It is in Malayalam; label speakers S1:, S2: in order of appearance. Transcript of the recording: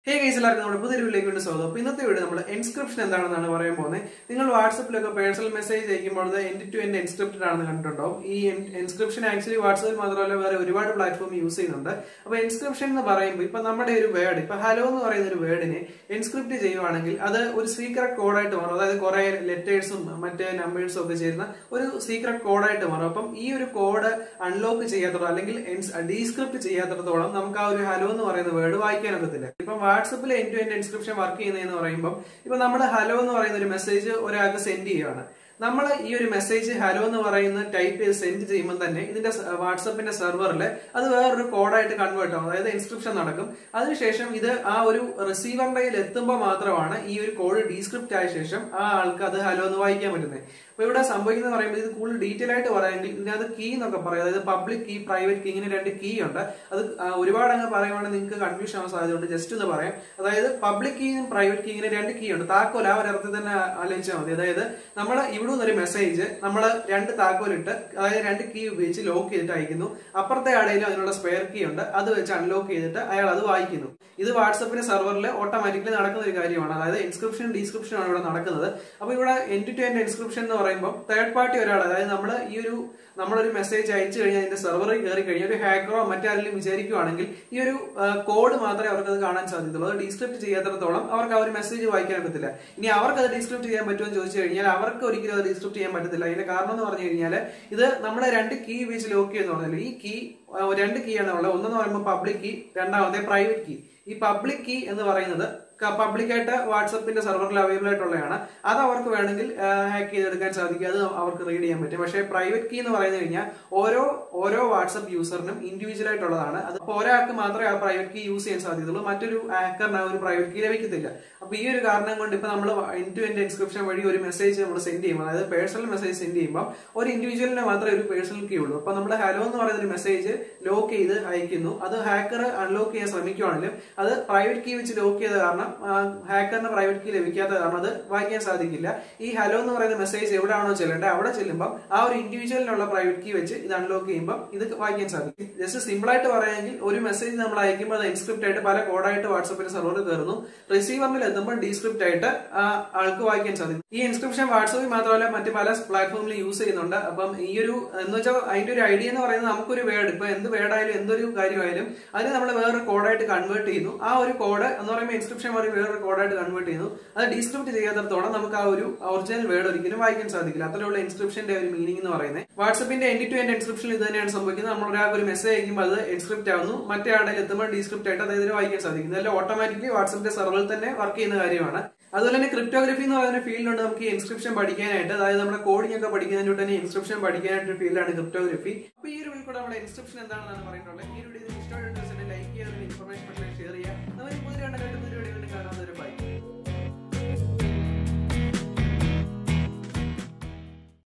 S1: Hey guys, welcome to the video. So, in this video, we will inscription. You WhatsApp personal message end-to-end encrypted. This inscription actually WhatsApp is platform use. Inscription is a word. Hello is a word. Encrypt is a secret code. Letters and numbers a secret code. This code unlock decrypt hello WhatsApp end-to-end encryption work ചെയ്യുന്നതെന്ന് പറയുമ്പോൾ ഇപ്പോൾ നമ്മൾ ഹലോ എന്ന് പറയുന്ന ഒരു മെസ്സേജ് ഒരാൾക്ക് സെൻഡ് ചെയ്യുകയാണ്. നമ്മൾ ഈ ഒരു മെസ്സേജ് ഹലോ എന്ന് പറയുന്ന ടൈപ്പ് ചെയ്ത് സെൻഡ് ചെയ്യുമ്പോൾ തന്നെ ഇതിന്റെ വാട്സാപ്പിന്റെ സെർവറിൽ അത് വേറൊരു കോഡായിട്ട് കൺവേർട്ട് ആവും, അതായത് ഇൻസ്ക്രിപ്ഷൻ നടക്കും. അതിനുശേഷം ഇത് ആ ഒരു റിസീവറിന്റെ കയ്യിൽ എത്തുമ്പോൾ മാത്രമാണ് ഈ ഒരു കോഡ് ഡീസ്ക്രിപ്റ്റ് ആയ ശേഷം ആ ആൾക്ക് അത് ഹലോ എന്ന് വായിക്കാൻ പറ്റുന്നത്. അപ്പൊ ഇവിടെ സംഭവിക്കുന്നത് പറയുമ്പോൾ ഇത് കൂടുതൽ ഡീറ്റെയിൽ ആയിട്ട് പറയാമെങ്കിൽ ഇതിനകത്ത് കീ എന്നൊക്കെ പറയും, അതായത് പബ്ലിക് കീ, പ്രൈവറ്റ് കീ, ഇങ്ങനെ രണ്ട് കീ ഉണ്ട്. അത് ഒരുപാട് അങ്ങ് പറയുവാണെങ്കിൽ നിങ്ങൾക്ക് കൺഫ്യൂഷൻ ആവാൻ സാധ്യതയുണ്ട്. ജസ്റ്റ് ഒന്ന് പറയാം, അതായത് പബ്ലിക് കീയും പ്രൈവറ്റ് കീ ഇങ്ങനെ രണ്ട് കീ ഉണ്ട്. താക്കോൽ ആ ഒരർത്ഥത്തിൽ തന്നെ ആലോചിച്ചാൽ മതി. അതായത് നമ്മൾ ഇവിടെ നിന്നൊരു മെസ്സേജ് നമ്മൾ രണ്ട് താക്കോലിട്ട്, അതായത് രണ്ട് കീ ഉപയോഗിച്ച് ലോക്ക് ചെയ്തിട്ട് അയക്കുന്നു. അപ്പുറത്തെ ആടെയിലും അതിനുള്ള സ്പെയർ കീ ഉണ്ട്, അത് വെച്ച് അൺലോക്ക് ചെയ്തിട്ട് അയാൾ അത് വായിക്കുന്നു. ഇത് വാട്സാപ്പിന്റെ സെർവറിൽ ഓട്ടോമാറ്റിക്കലി നടക്കുന്ന ഒരു കാര്യമാണ്. അതായത് ഇൻസ്ക്രിപ്ഷൻ ഡീസ്ക്രിപ്ഷൻ ആണ് ഇവിടെ നടക്കുന്നത്. അപ്പൊ ഇവിടെ എൻഡ്-ടു-എൻഡ് എൻസ്ക്രിപ്ഷൻ എന്ന് പറയുമ്പോൾ തേർഡ് പാർട്ടി ഒരാൾ, അതായത് നമ്മളൊരു മെസ്സേജ് അയച്ചു കഴിഞ്ഞാൽ അതിന്റെ സെർവറിൽ കയറി കഴിഞ്ഞാൽ ഒരു ഹാക്കറോ മറ്റാരെങ്കിലും വിചാരിക്കുകയാണെങ്കിൽ ഈ ഒരു കോഡ് മാത്രമേ അവർക്ക് അത് കാണാൻ സാധ്യതയുള്ളൂ. അത് ഡീസ്ക്രിപ്റ്റ് ചെയ്യാത്തിടത്തോളം അവർക്ക് ആ ഒരു മെസ്സേജ് വായിക്കാൻ പറ്റില്ല. ഇനി അവർക്ക് അത് ഡീസ്ക്രിപ്റ്റ് ചെയ്യാൻ പറ്റുമെന്ന് ചോദിച്ചു കഴിഞ്ഞാൽ അവർക്ക് ഒരിക്കലും അത് ഡീസ്ക്രിപ്റ്റ് ചെയ്യാൻ പറ്റത്തില്ല. അതിന്റെ കാരണം എന്ന് പറഞ്ഞു കഴിഞ്ഞാൽ ഇത് നമ്മളെ രണ്ട് കീ ഉപയോഗിച്ച് ലോക്ക് ചെയ്യുന്ന പറഞ്ഞാൽ ഈ കീ രണ്ട് കീ ആണ് ഉള്ളത്. ഒന്നെന്ന് പറയുമ്പോൾ പബ്ലിക് കീ, രണ്ടാമത്തെ പ്രൈവറ്റ് കീ. ഈ പബ്ലിക് കീ എന്ന് പറയുന്നത് പബ്ലിക്കായിട്ട് വാട്സാപ്പിന്റെ സെർവറിൽ അവൈലബിൾ ആയിട്ടുള്ളതാണ്. അത് അവർക്ക് വേണമെങ്കിൽ ഹാക്ക് ചെയ്തെടുക്കാൻ സാധിക്കും, അത് അവർക്ക് റീഡ് ചെയ്യാൻ പറ്റും. പക്ഷേ പ്രൈവറ്റ് കീ എന്ന് പറഞ്ഞു കഴിഞ്ഞാൽ ഓരോ വാട്സാപ്പ് യൂസറിനും ഇൻഡിവിജ്വൽ ആയിട്ടുള്ളതാണ്. അത് ഒരാൾക്ക് മാത്രമേ ആ പ്രൈവറ്റ് കീ യൂസ് ചെയ്യാൻ സാധ്യതയുള്ളൂ, മറ്റൊരു ഹാക്കറിന് ആ ഒരു പ്രൈവറ്റ് കീ ലഭിക്കത്തില്ല. അപ്പൊ ഈ ഒരു കാരണം കൊണ്ട് ഇപ്പൊ നമ്മൾ എൻഡ്-ടു-എൻഡ് എൻസ്ക്രിപ്ഷൻ വഴി ഒരു മെസ്സേജ് നമ്മൾ സെൻഡ് ചെയ്യുമ്പോൾ, അതായത് പേഴ്സണൽ മെസ്സേജ് സെൻഡ് ചെയ്യുമ്പോൾ ഒരു ഇൻഡിവിജ്വലിന് മാത്രമേ ഒരു പേഴ്സണൽ കീ ഉള്ളൂ. അപ്പൊ നമ്മുടെ ഹലോ എന്ന് പറയുന്ന ഒരു മെസ്സേജ് ലോക്ക് ചെയ്ത് അയക്കുന്നു. അത് ഹാക്കർ അൺലോക്ക് ചെയ്യാൻ ശ്രമിക്കുകയാണെങ്കിലും അത് പ്രൈവറ്റ് കീ വെച്ച് ലോക്ക് ചെയ്ത കാരണം ഹാക്കറിന് പ്രൈവറ്റ് കീ ലഭിക്കാത്ത കാരണം അത് വായിക്കാൻ സാധിക്കില്ല. ഈ ഹലോ എന്ന് പറയുന്ന മെസ്സേജ് എവിടെയാണോ ചെല്ലേണ്ടത് അവിടെ ചെല്ലുമ്പോൾ ആ ഒരു ഇൻഡിവിജ്വലിനുള്ള പ്രൈവറ്റ് കീ വെച്ച് ഇത് അൺലോക്ക് ചെയ്യുമ്പോൾ ഇത് വായിക്കാൻ സാധിക്കും. ജസ്റ്റ് സിമ്പിൾ ആയിട്ട് പറയുകയാണെങ്കിൽ ഒരു മെസ്സേജ് നമ്മൾ അയക്കുമ്പോൾ അത് എൻസ്ക്രിപ്റ്റ് ആയിട്ട് പല കോഡായിട്ട് വാട്സാപ്പിന്റെ സെർവറിൽ കയറുന്നു. റിസീവറിൽ എത്തുമ്പോൾ ഡീസ്ക്രിപ്റ്റ് ആയിട്ട് ആൾക്ക് വായിക്കാൻ സാധിക്കും. ഈ എൻസ്ക്രിപ്ഷൻ വാട്സാപ്പിൽ മാത്രമല്ല മറ്റ് പല പ്ലാറ്റ്ഫോമിൽ യൂസ് ചെയ്യുന്നുണ്ട്. അപ്പം ഈ ഒരു എന്ന് വെച്ചാൽ അതിന്റെ ഒരു ഐഡിയ എന്ന് പറയുന്നത് നമുക്കൊരു വേർഡ്, ഇപ്പൊ എന്ത് വേർഡായാലും എന്തൊരു കാര്യമായാലും അതിന് നമ്മൾ വേറൊരു കോഡായിട്ട് കൺവേർട്ട് ചെയ്യുന്നു. ആ ഒരു കോഡ് എന്ന് പറയുമ്പോൾ എൻസ്ക്രിപ്ഷൻ വേറൊരു കോഡായിട്ട് കൺവേർട്ട് ചെയ്യുന്നു. അത് ഡീസ്ക്രിപ്റ്റ് ചെയ്യാത്തടത്തോളം നമുക്ക് ആ ഒരു ഒറിജിനൽ വേർഡ് ഒരിക്കലും വായിക്കാൻ സാധിക്കില്ല. അത്രയുള്ള ഇൻസ്ക്രിപ്ഷന്റെ ഒരു മീനിങ് എന്ന് പറയുന്നത്. വാട്സാപ്പിന്റെ എൻഡ്-ടു-എൻഡ് എൻസ്ക്രിപ്ഷൻ ഇത് തന്നെയാണ് സംഭവിക്കുന്നത്. നമ്മൾ ഒരാൾക്ക് ഒരു മെസ്സേജ് അയക്കുമ്പോൾ അത് എൻസ്ക്രിപ്റ്റ് ആവുന്നു, മറ്റേ ആളുടെ എത്തുമ്പോൾ ഡീസ്ക്രിപ്റ്റ് ആയിട്ട് അതായത് വായിക്കാൻ സാധിക്കും. ഇതെല്ലാം ഓട്ടോമാറ്റിക്കലി വാട്സാപ്പിന്റെ സെർവറിൽ തന്നെ വർക്ക് ചെയ്യുന്ന കാര്യമാണ്. അതുപോലെ തന്നെ ക്രിപ്റ്റോഗ്രഫി എന്ന് പറയുന്ന ഫീൽഡുണ്ട് നമുക്ക് ഈ ഇൻസ്ക്രിപ്ഷൻ പഠിക്കാനായിട്ട്. അതായത് നമ്മുടെ കോഡിംഗ് ഒക്കെ പഠിക്കുന്നതിന് തന്നെ ഇൻസ്ക്രിപ്ഷൻ പഠിക്കാനായിട്ട് ഫീൽഡാണ് ക്രിപ്റ്റോഗ്രഫി. അപ്പൊ ഈ ഒരു വീഡിയോ കൂടെ നമ്മുടെ ഇൻസ്ക്രിപ്ഷൻ എന്താണെന്നാണ് പറയുന്നത്. ഈ വീഡിയോ ഇഷ്ടമായിട്ട് ലൈക്ക് ചെയ്യുക, ഇൻഫർമേഷൻ ഷെയർ ചെയ്യുക. നമ്മൾ പുതിയ